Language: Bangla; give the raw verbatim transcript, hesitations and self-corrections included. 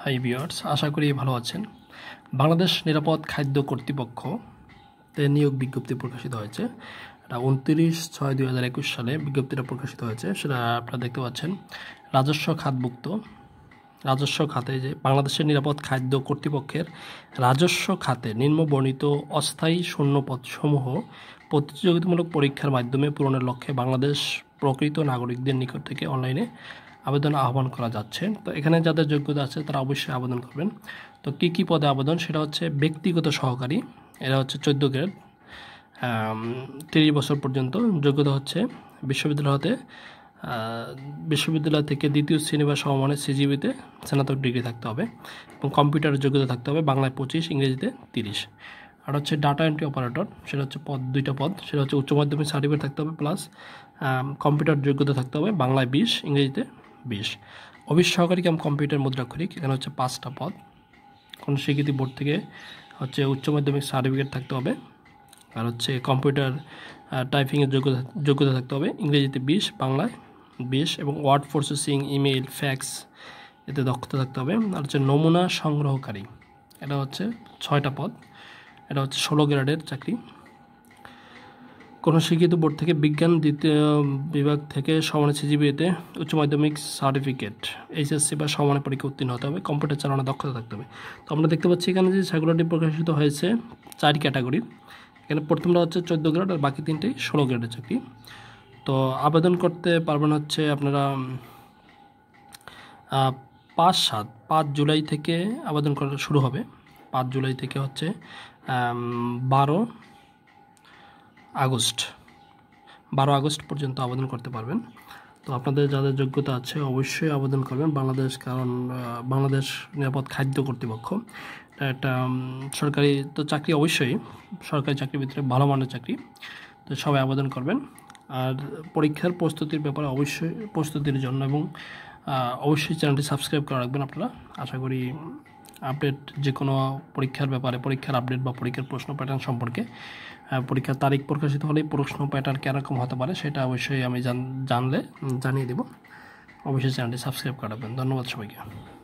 হাই ভিউয়ার্স, আশা করি ভালো আছেন। বাংলাদেশ নিরাপদ খাদ্য কর্তৃপক্ষ তে নিয়োগ বিজ্ঞপ্তি প্রকাশিত হয়েছে। এটা উনত্রিশ ছয় দুই হাজার একুশ সালে বিজ্ঞপ্তিটা প্রকাশিত হয়েছে। সেটা আপনারা দেখতে পাচ্ছেন। রাজস্ব খাতভুক্ত রাজস্ব খাতে যে বাংলাদেশের নিরাপদ খাদ্য কর্তৃপক্ষের রাজস্ব খাতে নিম্ন বর্ণিত অস্থায়ী শূন্যপদসমূহ প্রতিযোগিতামূলক পরীক্ষার মাধ্যমে পূরণের লক্ষ্যে বাংলাদেশ প্রকৃত নাগরিকদের নিকট থেকে অনলাইনে আবেদন আহ্বান করা যাচ্ছে। তো এখানে যাদের যোগ্যতা আছে তারা অবশ্যই আবেদন করবেন। তো কী কী পদে আবেদন, সেটা হচ্ছে ব্যক্তিগত সহকারী, এরা হচ্ছে চোদ্দো গ্রেড, তিরিশ বছর পর্যন্ত। যোগ্যতা হচ্ছে বিশ্ববিদ্যালয় হতে বিশ্ববিদ্যালয় থেকে দ্বিতীয় শ্রেণী বা সমমানের সিজিবিতে স্নাতক ডিগ্রি থাকতে হবে এবং কম্পিউটারের যোগ্যতা থাকতে হবে, বাংলায় পঁচিশ, ইংরেজিতে তিরিশ। আর হচ্ছে ডাটা এন্ট্রি অপারেটর, সেটা হচ্ছে পদ দুইটা পদ, সেটা হচ্ছে উচ্চ মাধ্যমিক সার্টিফিকেট থাকতে হবে প্লাস কম্পিউটার যোগ্যতা থাকতে হবে, বাংলায় বিশ, ইংরেজিতে বিশ। অফিস সহকারী কাম কম্পিউটার মুদ্রাক্ষরিক, এখানে হচ্ছে পাঁচটা পদ। কোনো স্বীকৃতি বোর্ড থেকে হচ্ছে উচ্চ মাধ্যমিক সার্টিফিকেট থাকতে হবে, আর হচ্ছে কম্পিউটার টাইপিংয়ের যোগ্যতা যোগ্যতা থাকতে হবে, ইংরেজিতে বিশ, বাংলায় বিশ, এবং ওয়ার্ড প্রসেসিং, ইমেইল, ফ্যাক্স এতে দক্ষতা থাকতে হবে। আর হচ্ছে নমুনা সংগ্রহকারী, এটা হচ্ছে ছয়টা পদ, এটা হচ্ছে ষোলো গ্রেডের চাকরি। কোনো স্বীকৃত বোর্ড থেকে বিজ্ঞান দ্বিতীয় বিভাগ থেকে সমানের সিজিপিএতে উচ্চ মাধ্যমিক সার্টিফিকেট, এইচএসসি বা সমানের পরীক্ষা উত্তীর্ণ হতে হবে, কম্পিউটার চালানোর দক্ষতা থাকতে হবে। তো আমরা দেখতে পাচ্ছি এখানে যে সার্কুলারটি প্রকাশিত হয়েছে চার ক্যাটাগরির। এখানে প্রথমটা হচ্ছে চোদ্দো গ্রেড আর বাকি তিনটেই ষোলো গ্রেডের চাকরি। তো আবেদন করতে পারবেন হচ্ছে আপনারা পাঁচ সাত পাঁচ জুলাই থেকে আবেদন করা শুরু হবে। পাঁচ জুলাই থেকে হচ্ছে বারো আগস্ট বারো আগস্ট পর্যন্ত আবেদন করতে পারবেন। তো আপনাদের যাদের যোগ্যতা আছে অবশ্যই আবেদন করবেন। বাংলাদেশ কারণ বাংলাদেশ নিরাপদ খাদ্য কর্তৃপক্ষ একটা সরকারি তো চাকরি, অবশ্যই সরকারি চাকরির ভিতরে ভালো মানের চাকরি। তো সবাই আবেদন করবেন। আর পরীক্ষার প্রস্তুতির ব্যাপারে অবশ্যই প্রস্তুতির জন্য এবং অবশ্যই চ্যানেলটি সাবস্ক্রাইব করে রাখবেন আপনারা। আশা করি আপডেট যে কোনো পরীক্ষার ব্যাপারে, পরীক্ষার আপডেট বা পরীক্ষার প্রশ্ন প্যাটার্ন সম্পর্কে, পরীক্ষার তারিখ প্রকাশিত হলেই প্রশ্ন প্যাটার্ন কীরকম হতে পারে সেটা অবশ্যই আমি জানলে জানিয়ে দেব। অবশ্যই চ্যানেলটি সাবস্ক্রাইব করে রাখবেন। ধন্যবাদ সবাইকে।